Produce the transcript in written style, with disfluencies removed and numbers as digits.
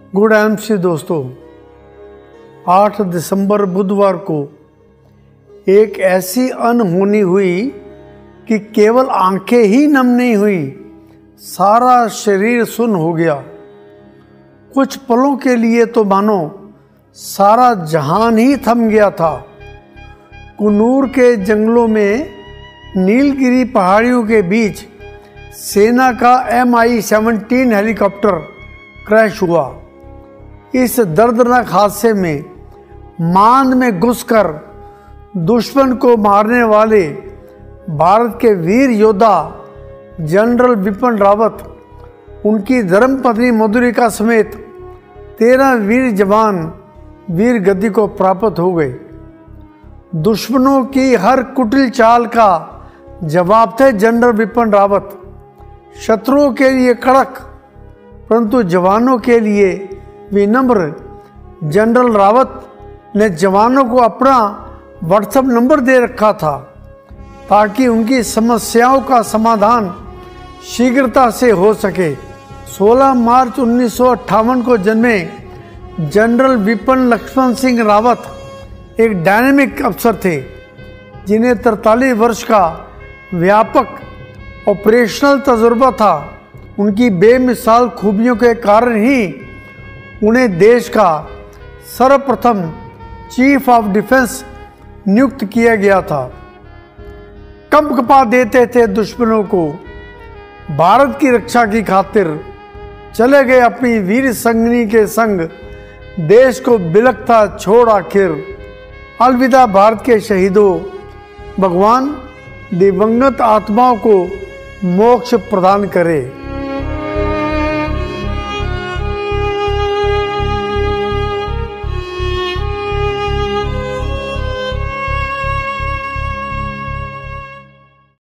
Good MC दोस्तों, 8 दिसंबर बुधवार को एक ऐसी अनहोनी हुई कि केवल आंखें ही नम नहीं हुई, सारा शरीर सुन्न हो गया। कुछ पलों के लिए तो मानो सारा जहान ही थम गया था। कुन्नूर के जंगलों में नीलगिरी पहाड़ियों के बीच सेना का MI-17 हेलीकॉप्टर क्रैश हुआ। इस दर्दनाक हादसे में मांद में घुसकर दुश्मन को मारने वाले भारत के वीर योद्धा जनरल बिपिन रावत, उनकी धर्मपत्नी मधुलिका समेत 13 वीर जवान वीर गद्दी को प्राप्त हो गए। दुश्मनों की हर कुटिल चाल का जवाब थे जनरल बिपिन रावत। शत्रुओं के लिए कड़क परंतु जवानों के लिए विनम्र जनरल रावत ने जवानों को अपना व्हाट्सएप नंबर दे रखा था ताकि उनकी समस्याओं का समाधान शीघ्रता से हो सके। 16 मार्च 1958 को जन्मे जनरल विपिन लक्ष्मण सिंह रावत एक डायनेमिक अफसर थे, जिन्हें 43 वर्ष का व्यापक ऑपरेशनल तजुर्बा था। उनकी बेमिसाल खूबियों के कारण ही उन्हें देश का सर्वप्रथम चीफ ऑफ डिफेंस नियुक्त किया गया था। कंपकपा देते थे दुश्मनों को। भारत की रक्षा की खातिर चले गए अपनी वीर संगनी के संग, देश को बिलखता छोड़ आखिर। अलविदा भारत के शहीदों, भगवान दिवंगत आत्माओं को मोक्ष प्रदान करे।